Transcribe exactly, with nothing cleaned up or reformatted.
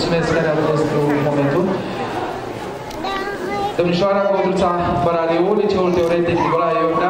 mulțumesc care a venit pentru momentul. Domnișoara Codruța Baraliu, Liceul Teoretic Nicolae Ioan